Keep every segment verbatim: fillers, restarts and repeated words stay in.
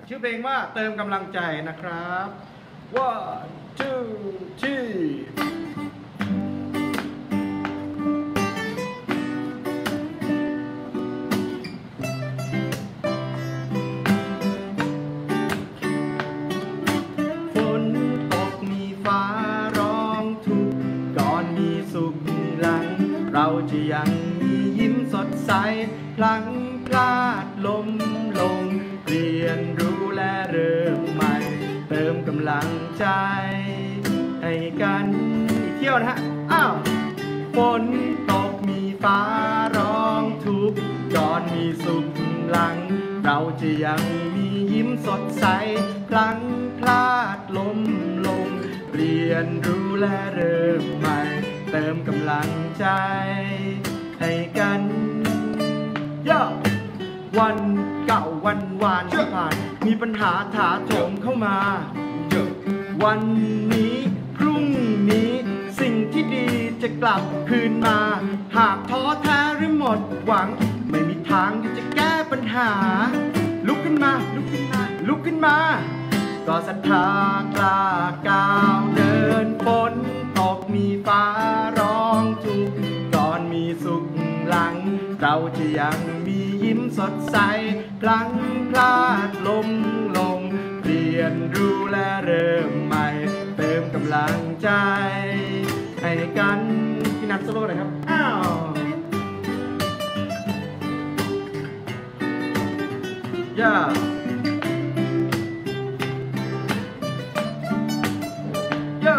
ชื่อเพลงว่าเติมกำลังใจนะครับ one two threeฝนตกมีฟ้าร้องทุกก่อนมีสุขหลังเราจะยังมียิ้มสดใสพลังพลาดล้มลงเรียนรู้และเริ่มใหม่เติมกำลังใจให้กันอีกเที่ยวนะฮะอ้าวฝนตกมีฟ้าร้องทุกก่อนมีสุขหลังเราจะยังมียิ้มสดใสพลังพลาดล้มลงเรียนรู้และเริ่มใหม่เติมกำลังใจให้กันย่อวันเก่าวันวานที่ผ่านมีปัญหาถาโถมเข้ามาวันนี้พรุ่งนี้สิ่งที่ดีจะกลับคืนมาหากท้อแท้หรือหมดหวังไม่มีทางที่จะแก้ปัญหาลุกขึ้นมาลุกขึ้นมาลุกขึ้นมาก็ศรัทธากล้าก้าวเดินฝนตกมีฟ้าร้องทุกก่อนมีสุขหลังเราจะยังมียิ้มสดใสพลังพลาดล้มลงเรียนรู้และเริ่มใหม่เติมกำลังใจให้กันพี่นัทโซโล่หน่อยครับอ้าวย่าย่า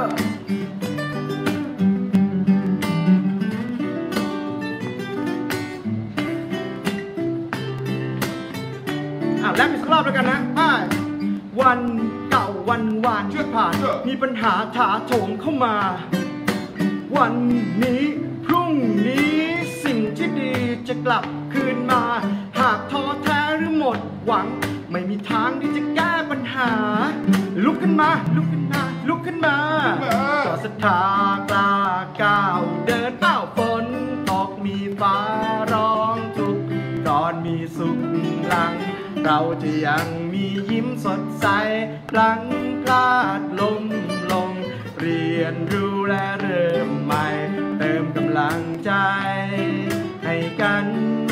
แล้วอีกสักรอบแล้วกันนะวันเก่าวันวานช่วยผ่านมีปัญหาถาโถมเข้ามาวันนี้พรุ่งนี้สิ่งที่ดีจะกลับคืนมาหากท้อแท้หรือหมดหวังไม่มีทางที่จะแก้ปัญหาลุกขึ้นมาลุกขึ้นมาลุกขึ้นมาก็ศรัทธากล้าก้าวเดินเป้าฝนตกมีฟ้าร้องทุกก่อนมีสุขหลังเราจะยังมียิ้มสดใสพลังพลาดล้มลงเรียนรู้และเริ่มใหม่เติมกำลังใจให้กัน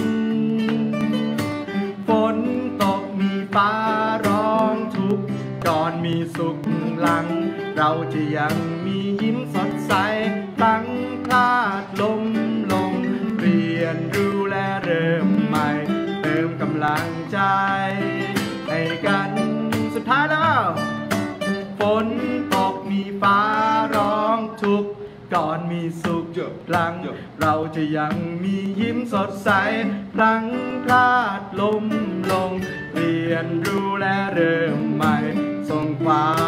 ฝนตกมีฟ้าร้องทุกก่อนมีสุขหลังเราจะยังมียิ้มสดใสพลังพลาดล้มลงเรียนรู้และเริ่มใหม่เติมกำลังใจให้กันสุดท้ายแล้วฝนตกมีฟ้าร้องทุกก่อนมีสุขพลังเราจะยังมียิ้มสดใสพลังพลาดล้มลงเรียนรู้และเริ่มใหม่ส่งความ